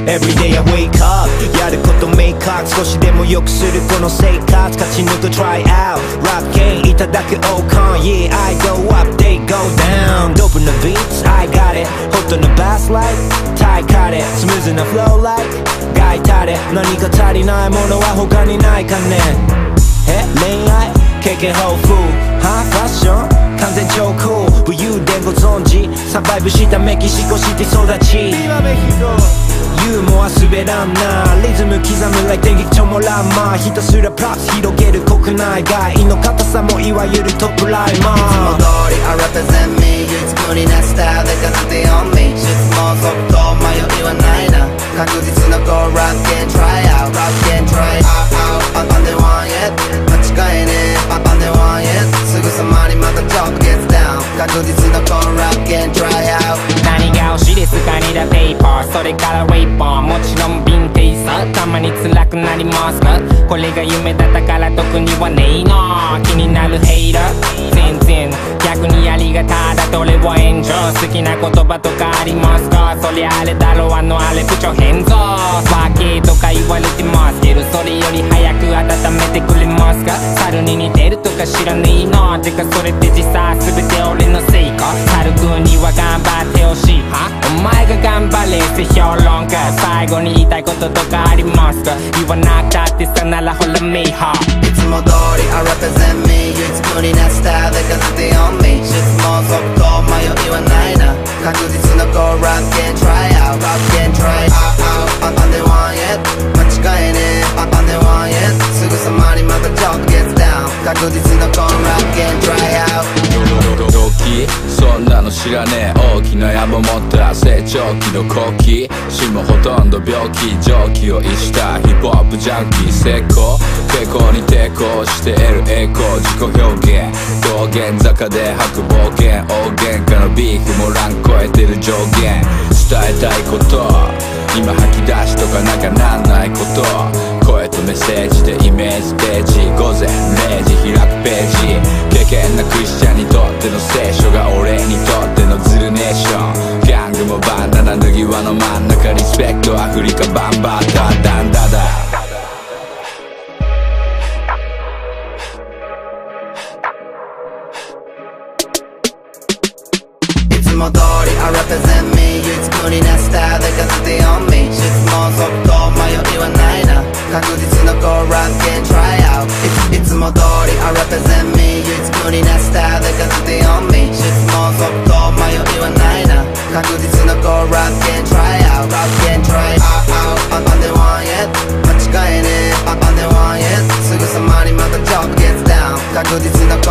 Everyday I wake up やること明確少しでも良くするこの生活勝ち抜く Try out Rap game いただく Ocon Yeah I go up they go down Dope na beats I got it Hot na bass like Thai cut it Smooth na flow like ガイタレ何か足りないものは他にないかね恋愛経験豊富ファッション完全超cool武勇伝ご存知サバイブしたメキシコシティ育ちユーモア滑らんなリズム刻む like 電撃チョモランマーひたすらプラス広げる国内外の硬さもいわゆるトップライマーいつも通り I represent me 唯一無二なスタイルでかなって on me 質問即答迷いはないな確実な Go Rap Game Try Out Rap Game Try Out On the one yet 間違いね On the one yet すぐさまにまた Job gets down 確実な Go Rap Game Try Out 何が推しですかにだペーパーそれからウェイパーもちろんヴィンテージさたまに辛くなりますかこれが夢だったから特にはねえな気になるヘイラー全然逆にありがただと俺は炎上好きな言葉とかありますかそりゃあれだろあのあれ部長変装バケとか言われてますけどそれより早く温めてくれますか猿に似てるとか知らねえなてかそれって実際全て俺のせいか猿くんには頑張ってほしいお前が頑張れって評論家最後に言いたいこととかありますか言わなくたってさならほらメイハーいつも通り I represent me 唯一無二なスタイルでかなって on me 質問即答迷いはないな確実な Go Rap Game Try Out Rap Game Try Out On the one yet 間違いね On the one yet すぐさまにまた Job gets down 確実な Go Rap Game Try Out 動機そんなの知らねえ大きな野望持った成長期の後期死もほとんど病気常軌を逸したヒップホップジャンキー成功傾向に抵抗して得る栄光自己表現道玄坂で吐く暴言大喧嘩のビーフもラン超えてる上限伝えたいこと今吐き出しとかなきゃなんないこと声とメッセージでイメージページ午前0時開くページ経験なクリスチャンにとっての聖書が俺にとってのズルネーションギャングもバンダナ脱ぎ輪の真ん中リスペクトアフリカバンバーターダンダダいつも通り I represent me 唯一無二なスタイルでかなって on me 質問即答迷いはないな確実な Go Rap Game Try Out いつも通り I represent me 唯一無二なスタイルでかなって on me 質問即答迷いはないな確実な Go Rap Game Try Out Rap Game Try Out On the one yet 間違いね On the one yet すぐさまにまた Job gets down 確実な